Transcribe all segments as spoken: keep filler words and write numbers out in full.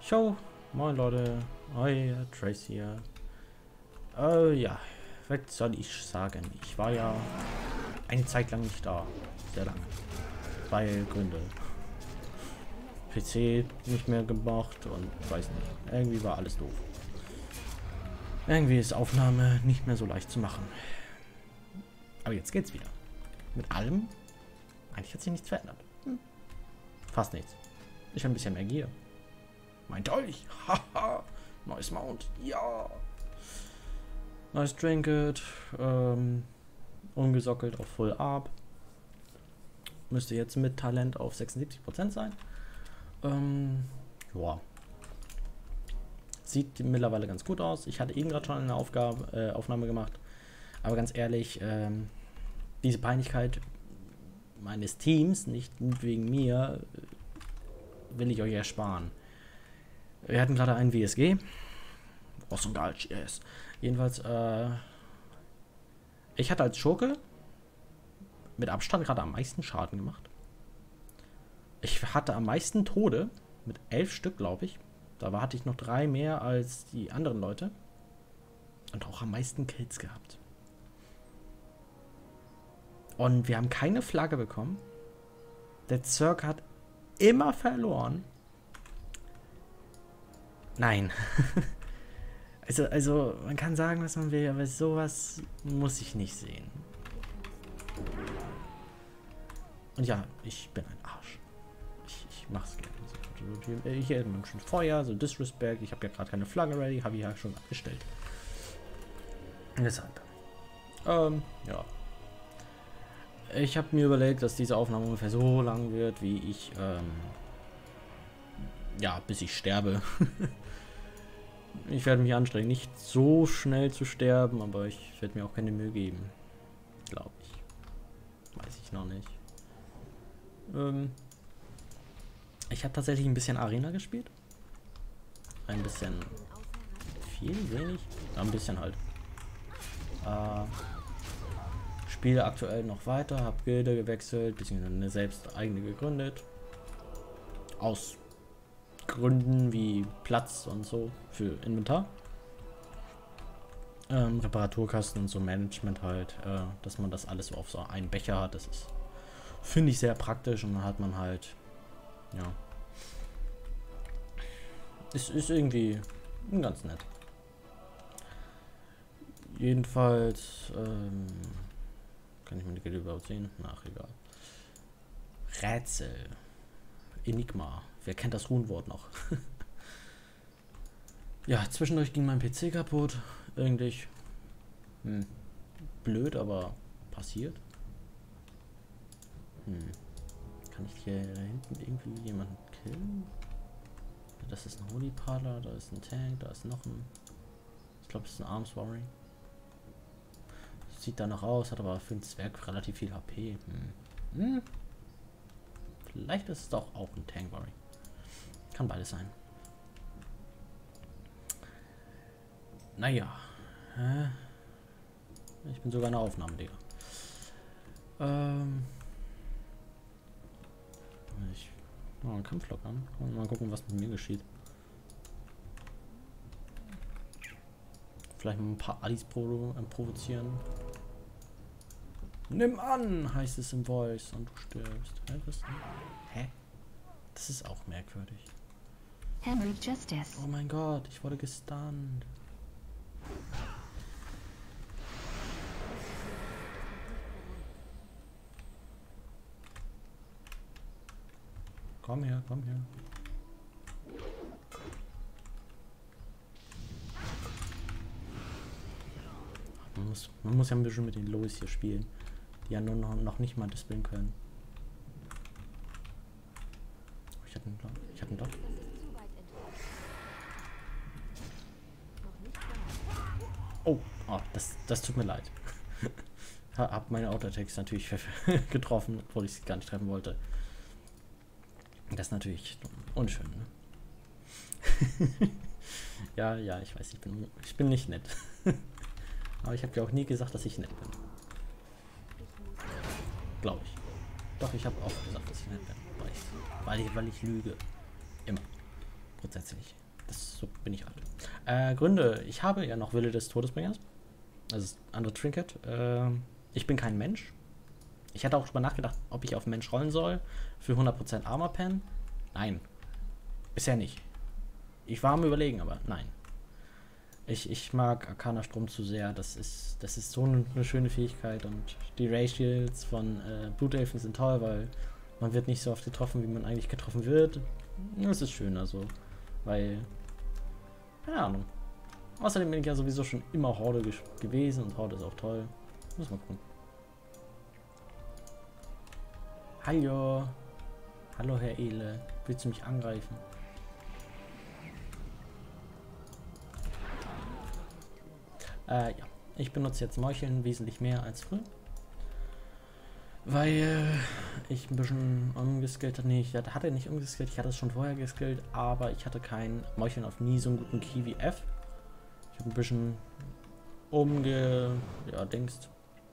Ciao, moin Leute, hi, Trace hier. Äh, ja, was soll ich sagen? Ich war ja eine Zeit lang nicht da, sehr lange, weil Gründe. P C nicht mehr gemacht und weiß nicht, irgendwie war alles doof. Irgendwie ist Aufnahme nicht mehr so leicht zu machen. Aber jetzt geht's wieder. Mit allem, eigentlich hat sich nichts verändert. Hm. Fast nichts. Ich habe ein bisschen mehr Gier. Mein Dolch. Haha. Neues Mount. Ja. Neues Trinket. Ähm, ungesockelt auf Full Arp. Müsste jetzt mit Talent auf sechsundsiebzig Prozent sein. Ähm, ja. Sieht mittlerweile ganz gut aus. Ich hatte eben gerade schon eine Aufgabe, äh, Aufnahme gemacht. Aber ganz ehrlich, ähm, diese Peinlichkeit meines Teams, nicht wegen mir, will ich euch ersparen. Wir hatten gerade einen W S G. Awesome geil, yes. Jedenfalls, äh, ich hatte als Schurke mit Abstand gerade am meisten Schaden gemacht. Ich hatte am meisten Tode, mit elf Stück, glaube ich. Da war, hatte ich noch drei mehr als die anderen Leute. Und auch am meisten Kills gehabt. Und wir haben keine Flagge bekommen. Der Zerg hat immer verloren. Nein. also, also, man kann sagen, was man will, aber sowas muss ich nicht sehen. Und ja, ich bin ein Arsch. Ich, ich mach's gerne. Ich hätte man schon Feuer, so Disrespect. Ich habe ja gerade keine Flagge ready, habe ich ja schon abgestellt. Und deshalb. Ähm, ja. Ich habe mir überlegt, dass diese Aufnahme ungefähr so lang wird, wie ich, ähm, ja, bis ich sterbe. Ich werde mich anstrengen, nicht so schnell zu sterben, aber ich werde mir auch keine Mühe geben. Glaube ich. Weiß ich noch nicht. Ähm, ich habe tatsächlich ein bisschen Arena gespielt. Ein bisschen viel, wenig. Ja, ein bisschen halt. Äh, spiele aktuell noch weiter, habe Gilde gewechselt, beziehungsweise eine selbst eigene gegründet. Aus Gründen wie Platz und so für Inventar. Ähm, Reparaturkasten und so Management halt, äh, dass man das alles so auf so einen Becher hat. Das ist, finde ich, sehr praktisch und dann hat man halt, ja. Es ist irgendwie ganz nett. Jedenfalls, ähm, kann ich meine Gilde überhaupt sehen? Ach, egal. Rätsel. Enigma. Wer kennt das Runenwort noch? Ja, zwischendurch ging mein P C kaputt. Irgendwie. Hm. Blöd, aber passiert. Hm. Kann ich hier hinten irgendwie jemanden killen? Das ist ein Holy Parler, da ist ein Tank, da ist noch ein. Ich glaube, es ist ein Arms Worry. Sieht danach aus, hat aber für einen Zwerg relativ viel H P. Hm. Hm. Vielleicht ist es doch auch ein Tank Worry. Kann beides sein. Naja. Hä? Ich bin sogar eine Aufnahme, Digga. Ähm. Ich. Oh, einen Kampflog an. Mal gucken, was mit mir geschieht. Vielleicht mal ein paar Adis provo äh, provozieren. Nimm an, heißt es im Voice und du stirbst. Hä? Was? Hä? Das ist auch merkwürdig. Henry Justice. Oh mein Gott, ich wurde gestunt. Komm her, komm her. Man muss, man muss ja ein bisschen mit den Lois hier spielen, die ja nur noch, noch nicht mal dispeln können. Oh, ich hatte einen, ich hatte einen Dot. Oh, oh das, das tut mir leid. Hab meine Auto-Attacks natürlich getroffen, obwohl ich sie gar nicht treffen wollte. Das ist natürlich unschön, ne? Ja, ja, ich weiß, ich bin, ich bin nicht nett. Aber ich habe ja auch nie gesagt, dass ich nett bin. Glaube ich. Doch, ich habe auch gesagt, dass ich nett bin. Weil ich, weil ich, weil ich lüge. Immer. Grundsätzlich. Das, so bin ich halt. Äh, Gründe. Ich habe ja noch Wille des Todesbringers. Das ist das andere Trinket. Äh, ich bin kein Mensch. Ich hatte auch drüber nachgedacht, ob ich auf Mensch rollen soll. Für hundert Prozent Armor Pen. Nein. Bisher nicht. Ich war am Überlegen, aber nein. Ich, ich mag Arcana Strom zu sehr. Das ist, das ist so eine, eine schöne Fähigkeit. Und die Ray Shields von äh, Blutelfen sind toll, weil man wird nicht so oft getroffen, wie man eigentlich getroffen wird. Das ist schön, also. Weil, keine Ahnung. Außerdem bin ich ja sowieso schon immer Horde gewesen und Horde ist auch toll. Muss mal gucken. Hallo. Hallo, Herr Ele. Willst du mich angreifen? Äh, ja. Ich benutze jetzt Meucheln wesentlich mehr als früher. Weil ich ein bisschen umgeskillt hatte. Nee, ich hatte nicht umgeskillt, ich hatte es schon vorher geskillt, aber ich hatte kein Meucheln auf nie so einen guten Key wie F. Ich habe ein bisschen umge... ja, Dingst.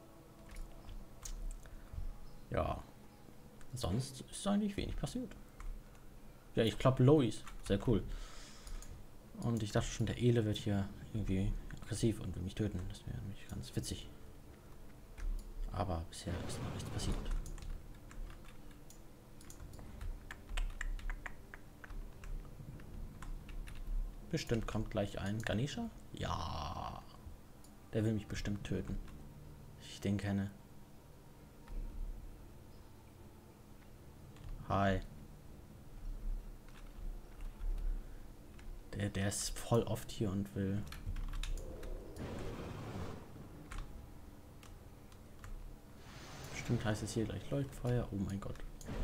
Ja. Sonst ist eigentlich wenig passiert. Ja, ich glaube Lois. Sehr cool. Und ich dachte schon, der Ele wird hier irgendwie aggressiv und will mich töten. Das wäre nämlich ganz witzig. Aber bisher ist noch nichts passiert. Bestimmt kommt gleich ein Ganesha. Ja. Der will mich bestimmt töten. Ich den kenne. Hi. Der, der ist voll oft hier und will... Bestimmt heißt es hier gleich Leuchtfeuer. Oh mein Gott.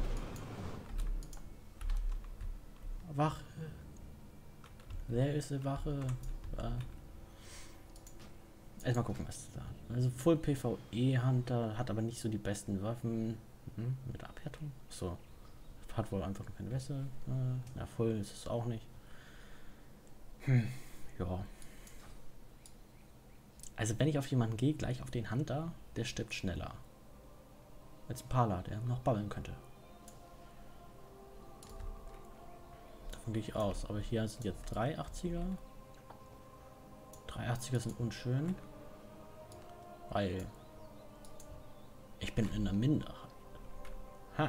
Wache. Wer ist eine Wache? Ja. Erstmal gucken, was da hat. Also Full PvE Hunter hat aber nicht so die besten Waffen. Hm, mit Abhärtung. So. Hat wohl einfach noch keine Wässer. Ja, voll ist es auch nicht. Hm. Ja. Also wenn ich auf jemanden gehe, gleich auf den Hunter, der stirbt schneller. Als ein Pala, der noch babbeln könnte. Davon gehe ich aus. Aber hier sind jetzt drei achtziger. drei achtziger sind unschön. Weil ich bin in der Minderheit. Ha.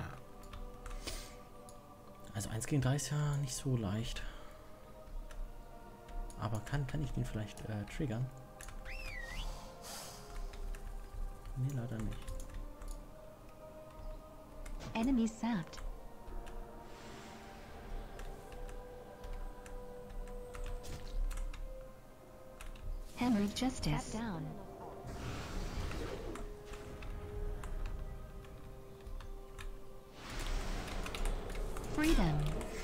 Also eins gegen drei ist ja nicht so leicht. Aber kann, kann ich den vielleicht äh, triggern? Nee, leider nicht. Enemy sapped. Henry Justice. Down. Freedom.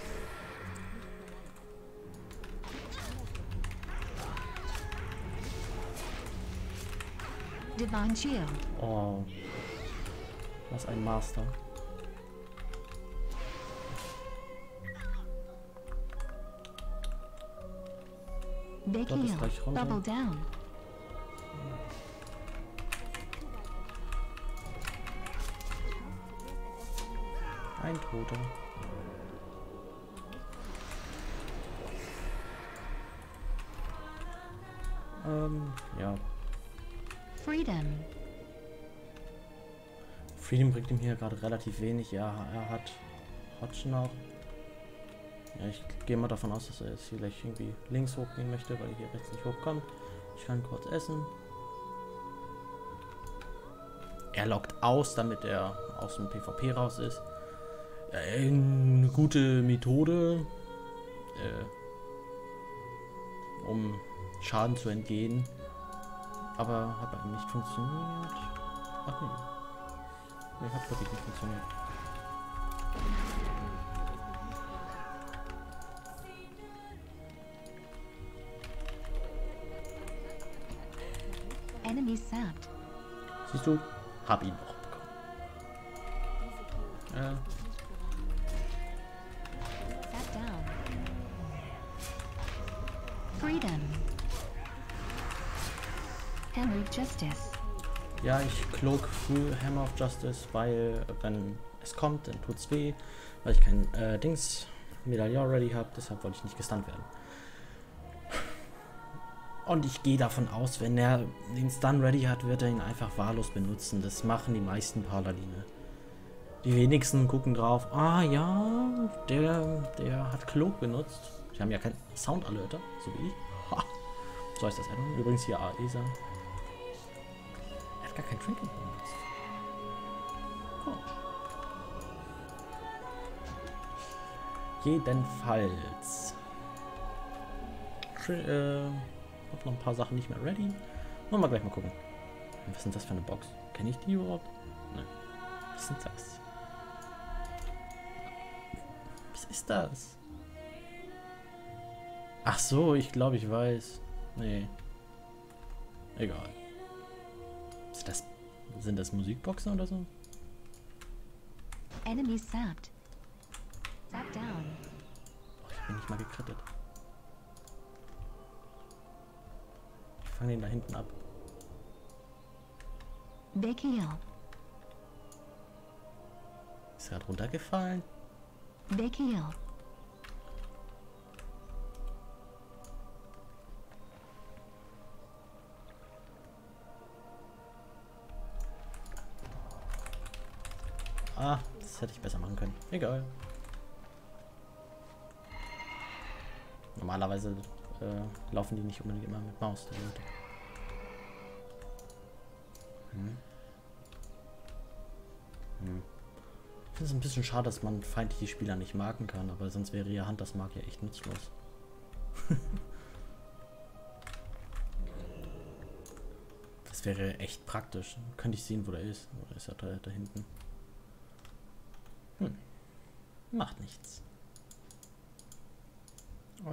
Divine Shield. Oh. Was ein Master. Big Dort ist heal. gleich runter. Double down. Ein Toter. Ähm, ja. Freedom. Freedom bringt ihm hier gerade relativ wenig. Ja, er hat Hotch noch. Ja, ich gehe mal davon aus, dass er jetzt vielleicht irgendwie links hochgehen möchte, weil er hier rechts nicht hochkommt. Ich kann kurz essen. Er lockt aus, damit er aus dem PvP raus ist. Äh, eine gute Methode, äh, um Schaden zu entgehen. Aber hat bei ihm nicht funktioniert. Ach nee. Nee, hat wirklich nicht funktioniert. Enemy sapped. Siehst du? Hab ihn noch bekommen. Äh. Sat down. Freedom. Henry Justice. Ja, ich klog früh Hammer of Justice, weil wenn es kommt, dann tut's weh, weil ich kein äh, Dings, Medaille already habe, deshalb wollte ich nicht gestunt werden. Und ich gehe davon aus, wenn er den Stun ready hat, wird er ihn einfach wahllos benutzen. Das machen die meisten Paladine. Die wenigsten gucken drauf, ah ja, der, der hat Cloak benutzt. Die haben ja keinen Sound-Alerter, so wie ich. Ha. So heißt das Addon. Übrigens hier Aesa. Er hat gar kein Trinken benutzt. Oh. Jedenfalls. Schön, äh, hab noch ein paar Sachen nicht mehr ready. Wollen wir gleich mal gucken. Was ist denn das für eine Box? Kenne ich die überhaupt? Nein. Was ist das? Was ist das? Ach so, ich glaube, ich weiß. Nee. Egal. Ist das, sind das Musikboxen oder so? Enemy sapped. Sap down. Oh, ich bin nicht mal gekrittet. Ich fange den da hinten ab. Big heal. Ist er gerade runtergefallen? Big heal. Ah, das hätte ich besser machen können. Egal. Normalerweise äh, laufen die nicht unbedingt immer mit Maus. Der Leute. Hm. Hm. Ich finde es ein bisschen schade, dass man feindliche Spieler nicht marken kann, aber sonst wäre ihr Hunters Mark ja echt nutzlos. Das wäre echt praktisch. Könnte ich sehen, wo der ist. Oder ist er da, da hinten? Hm. Macht nichts. Äh.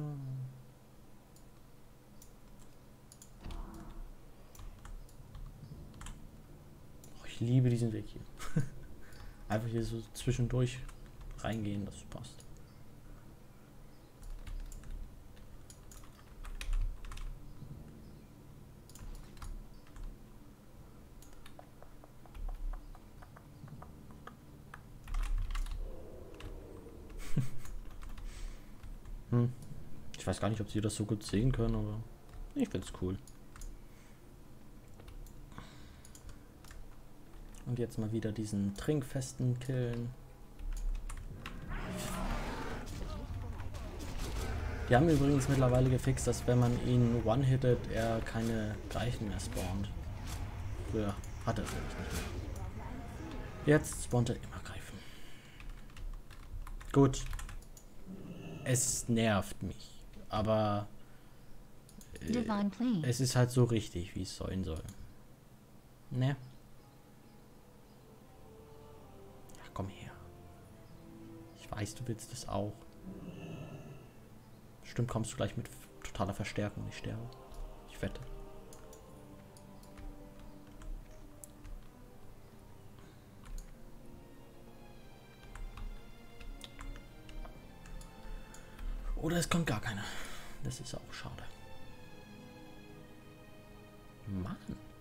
Oh, ich liebe diesen Weg hier. Einfach hier so zwischendurch reingehen, das passt. hm. Ich weiß gar nicht, ob sie das so gut sehen können, aber ich find's cool. Und jetzt mal wieder diesen Trinkfesten killen. Die haben übrigens mittlerweile gefixt, dass wenn man ihn one-hittet, er keine Greifen mehr spawnt. Früher hatte er es nämlich nicht mehr. Jetzt spawnt er immer Greifen. Gut. Es nervt mich. Aber äh, es ist halt so richtig, wie es sein soll. Ne? Komm her. Ich weiß, du willst es auch. Stimmt, kommst du gleich mit totaler Verstärkung und ich sterbe. Ich wette. Oder es kommt gar keiner. Das ist auch schade. Mann.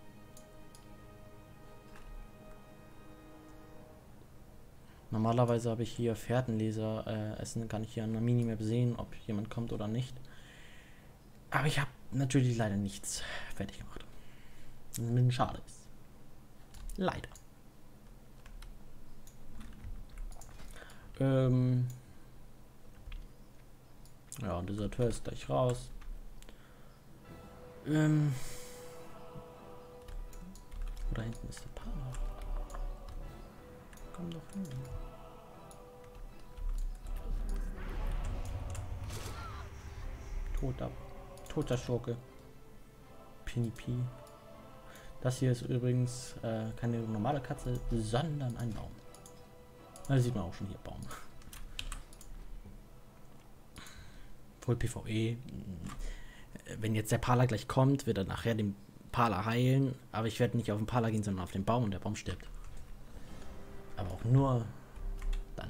Normalerweise habe ich hier Fährtenleser, äh, Essen kann ich hier an der Minimap sehen, ob jemand kommt oder nicht. Aber ich habe natürlich leider nichts fertig gemacht. Was ein bisschen schade ist. Leider. Ähm ja, und dieser Tür ist gleich raus. Ähm da hinten ist der Partner. Komm doch hin. Toter, toter Schurke. Pinipi. Das hier ist übrigens äh, keine normale Katze, sondern ein Baum. Da sieht man auch schon hier Baum. Voll PvE. Wenn jetzt der Pala gleich kommt, wird er nachher den Pala heilen. Aber ich werde nicht auf den Pala gehen, sondern auf den Baum und der Baum stirbt. Aber auch nur dann.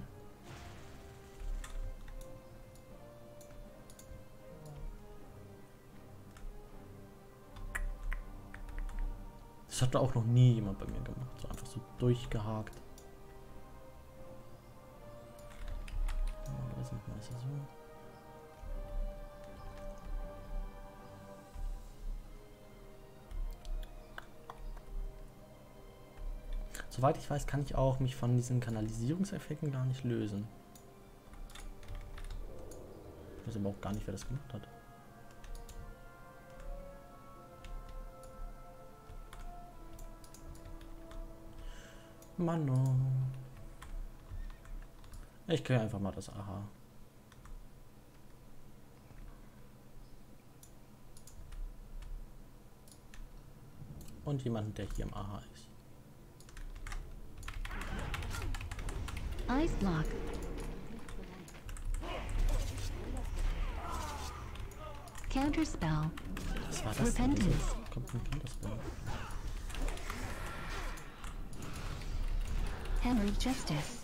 Das hat auch noch nie jemand bei mir gemacht. So einfach so durchgehakt. Da sind wir. Soweit ich weiß, kann ich auch mich von diesen Kanalisierungseffekten gar nicht lösen. Ich weiß aber auch gar nicht, wer das gemacht hat. Mano. Ich kriege einfach mal das Aha. Und jemanden, der hier im Aha ist. Ice block. Counterspell. Was war das? Repentance. Wieso kommt ein Counterspell? Hammer of Justice.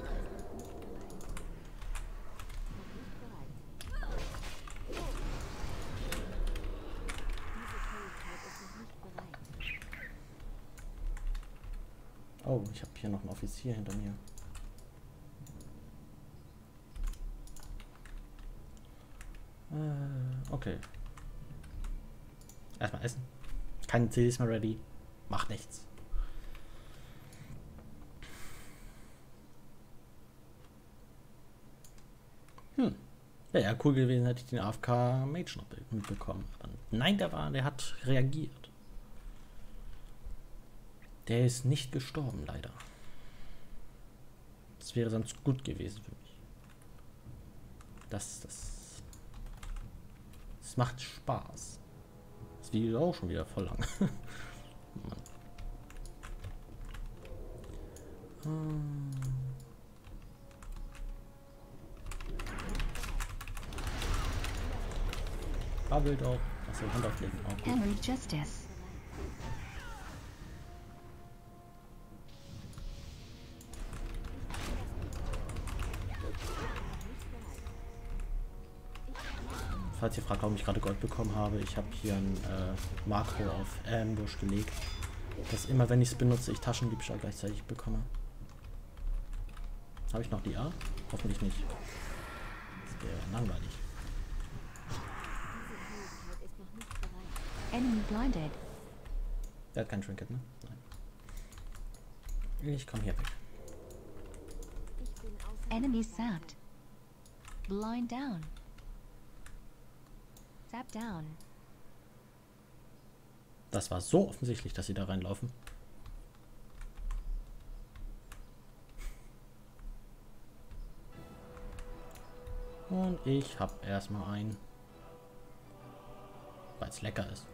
Oh, ich habe hier noch einen Offizier hinter mir. Äh, okay. Erstmal essen. Keine C Ds mehr ready. Macht nichts. Hm. Wäre ja cool gewesen, hätte ich den A F K Mage noch mitbekommen. Aber nein, der war, der hat reagiert. Der ist nicht gestorben, leider. Das wäre sonst gut gewesen für mich. Das, das, das macht Spaß. Das Video ist auch schon wieder voll lang. Mann. Hm. Babbelt auch. Achso, Hand auflegen. Auch gut. Hammer of Justice. Falls ihr fragt, warum ich gerade Gold bekommen habe, ich habe hier ein äh, Makro auf Ambush gelegt, dass immer, wenn ich es benutze, ich Taschendiebstahl gleichzeitig bekomme. Habe ich noch die A? Hoffentlich nicht. Das wäre langweilig. Enemy blinded. Der hat kein Trinket, ne? Nein. Ich komme hier weg. Enemy sapped. Blind down. Sap down. Das war so offensichtlich, dass sie da reinlaufen. Und ich habe erstmal einen, weil es lecker ist.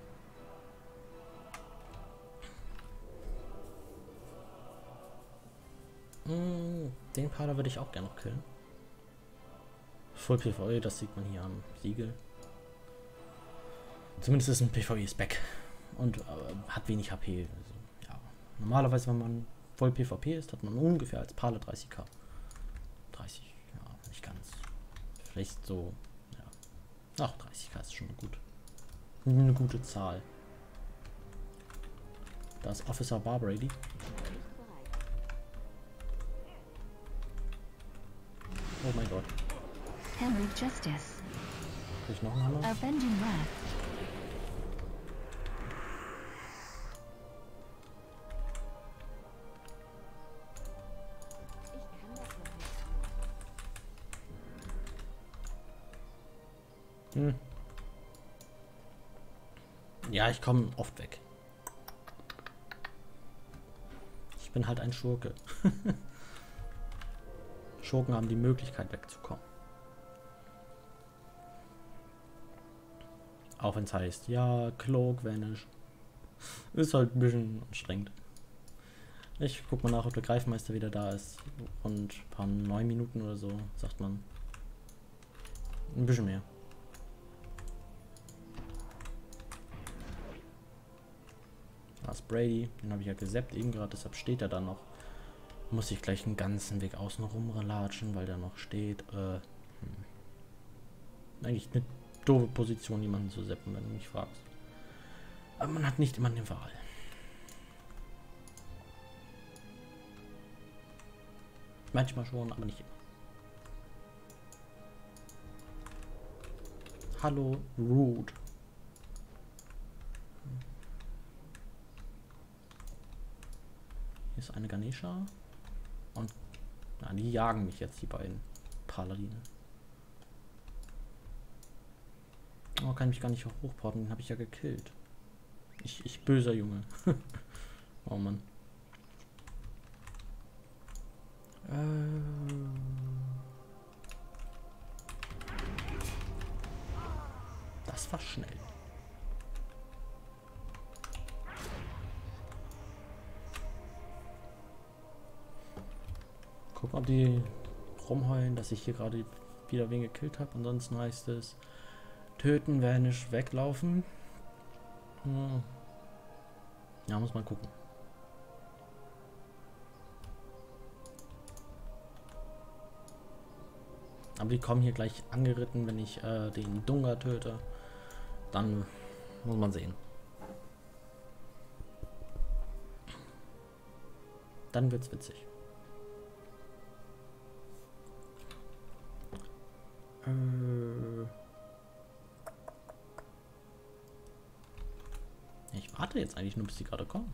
Den Pader würde ich auch gerne noch killen. Full PvE, das sieht man hier am Siegel. Zumindest ist ein PvE-Spec und äh, hat wenig H P. Also, ja. Normalerweise, wenn man voll PvP ist, hat man ungefähr als Pale dreißig K. dreißig, ja, nicht ganz. Vielleicht so, ja. Ach, dreißig K ist schon gut. Eine gute Zahl. Da ist Officer Barbrady. Oh mein Gott. Hammer of Justice. Krieg ich noch einen Hammer? Avenging Wrath. Hm. Ja, ich komme oft weg. Ich bin halt ein Schurke. Schurken haben die Möglichkeit wegzukommen. Auch wenn es heißt, ja, Cloak, Vanish. Ist halt ein bisschen anstrengend. Ich guck mal nach, ob der Greifmeister wieder da ist. Und ein paar neun Minuten oder so, sagt man. Ein bisschen mehr. Da ist Brady, den habe ich ja gesappt eben gerade, deshalb steht er da noch. Muss ich gleich einen ganzen Weg außen rum latschen, weil der noch steht. Äh, hm. Eigentlich eine doofe Position, jemanden zu zappen, wenn du mich fragst. Aber man hat nicht immer eine Wahl. Manchmal schon, aber nicht immer. Hallo, Rude. Hier ist eine Ganesha. Und na, die jagen mich jetzt, die beiden Paladine. Oh, kann ich mich gar nicht hochporten, den habe ich ja gekillt. Ich, ich böser Junge. Oh Mann. Äh... Das war schnell. Gucken, ob die rumheulen, dass ich hier gerade wieder wen gekillt habe. Ansonsten heißt es töten, vanish, weglaufen. Hm. Ja, muss man gucken. Aber die kommen hier gleich angeritten, wenn ich äh, den Dunga töte. Dann muss man sehen. Dann wird's witzig. Äh ich warte jetzt eigentlich nur, bis die gerade kommen.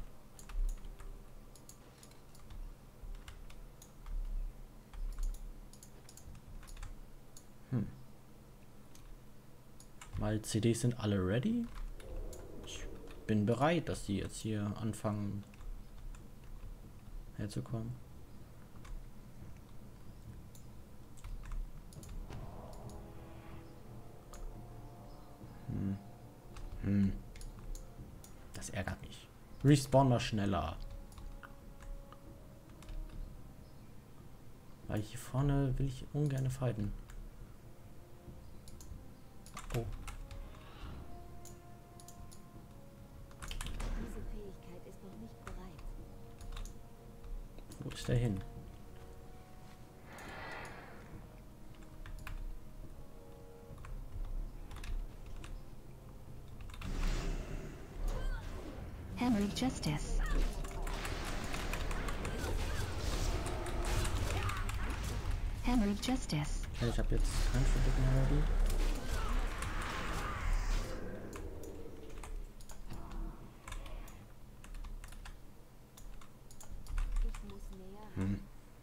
Hm. Weil C Ds sind alle ready. Ich bin bereit, dass die jetzt hier anfangen herzukommen. Hm. Hm. Das ärgert mich. Respawn mal schneller. Weil hier vorne will ich ungern fighten. Oh. Diese Fähigkeit ist noch nicht bereit. Wo ist der hin? Henry Justice. Henry Justice. Okay, ich habe jetzt kein Verdeck mehr ready. Ich muss näher. Hm.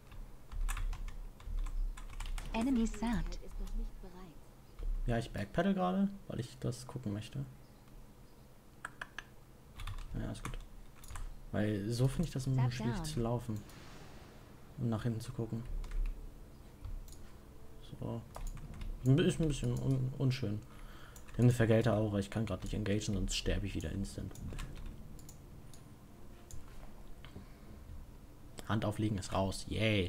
Enemy sapped. Ist noch nicht bereit. Ja, ich backpedal gerade, weil ich das gucken möchte. Ja, ist gut. Weil so finde ich das immer Sap schwierig down. zu laufen. Und nach hinten zu gucken. So. Ist ein bisschen un unschön. Ich habe eine Vergelter auch, ich kann gerade nicht engagen, sonst sterbe ich wieder instant. Hand auflegen ist raus. Yay.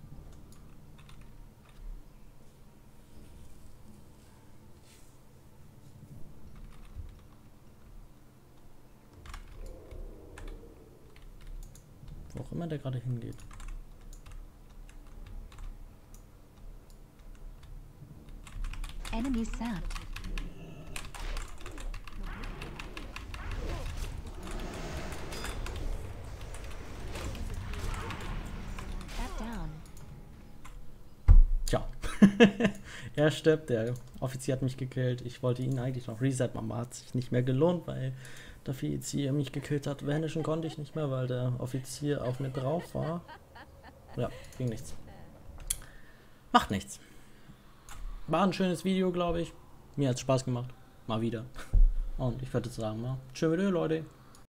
Wo auch immer der gerade hingeht. Enemy sapped. Sap down. Tja. Er stirbt, der Offizier hat mich gekillt. Ich wollte ihn eigentlich noch resetten, aber hat sich nicht mehr gelohnt, weil der Offizier mich gekillt hat. Vanishen konnte ich nicht mehr, weil der Offizier auf mir drauf war. Ja, ging nichts. Macht nichts. War ein schönes Video, glaube ich. Mir hat es Spaß gemacht. Mal wieder. Und ich würde sagen, ja, tschö mit Ö, Leute.